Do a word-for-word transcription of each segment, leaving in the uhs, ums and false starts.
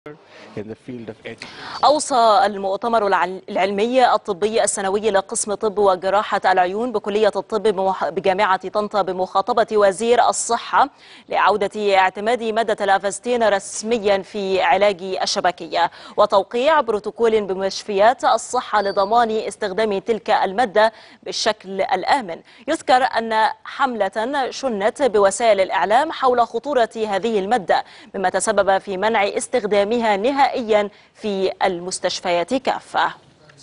أوصى المؤتمر العلمي الطبي السنوي لقسم طب وجراحة العيون بكلية الطب بجامعة طنطا بمخاطبة وزير الصحة لعودة اعتماد مادة الأفاستين رسميا في علاج الشبكية وتوقيع بروتوكول بمستشفيات الصحة لضمان استخدام تلك المادة بالشكل الآمن. يذكر أن حملة شنت بوسائل الإعلام حول خطورة هذه المادة مما تسبب في منع استخدامها نهائيا في المستشفيات كافة.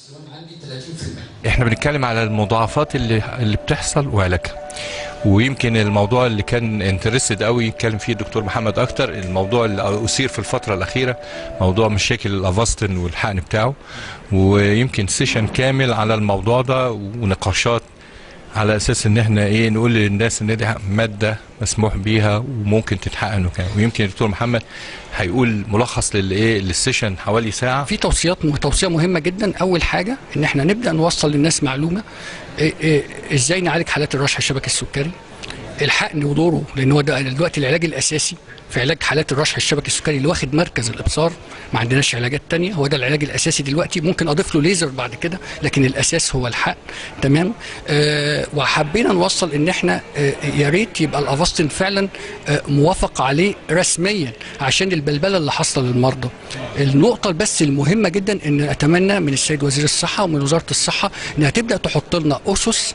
احنا بنتكلم على المضاعفات اللي اللي بتحصل وعلاجها، ويمكن الموضوع اللي كان انترستد قوي يتكلم فيه الدكتور محمد اكتر، الموضوع اللي اثير في الفتره الاخيره موضوع مشاكل الافاستين والحقن بتاعه، ويمكن سيشن كامل على الموضوع ده ونقاشات على اساس ان احنا ايه نقول للناس ان دي ماده مسموح بيها وممكن تتحقن وكده. ويمكن الدكتور محمد هيقول ملخص للايه للسيشن حوالي ساعه. في توصيات توصيه مهمه جدا. اول حاجه ان احنا نبدا نوصل للناس معلومه إيه إيه ازاي نعالج حالات الرشح الشبكي السكري، الحقن ودوره، لان هو ده دلوقتي العلاج الاساسي في علاج حالات الرشح الشبكي السكري اللي واخد مركز الابصار. ما عندناش علاجات تانية، هو ده العلاج الاساسي دلوقتي. ممكن اضيف له ليزر بعد كده، لكن الاساس هو الحقن. تمام. آه وحبينا نوصل ان احنا آه يا ريت يبقى الافاستين فعلا آه موافق عليه رسميا عشان البلبله اللي حاصله للمرضى. النقطه بس المهمه جدا ان اتمنى من السيد وزير الصحه ومن وزاره الصحه انها تبدا تحط لنا اسس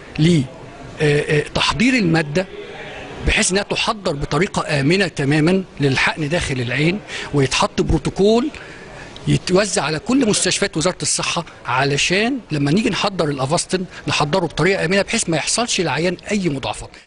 لتحضير الماده بحيث انها تحضر بطريقه امنه تماما للحقن داخل العين، ويتحط بروتوكول يتوزع على كل مستشفيات وزاره الصحه علشان لما نيجي نحضر الافاستين نحضره بطريقه امنه بحيث ما يحصلش للعيان اي مضاعفات.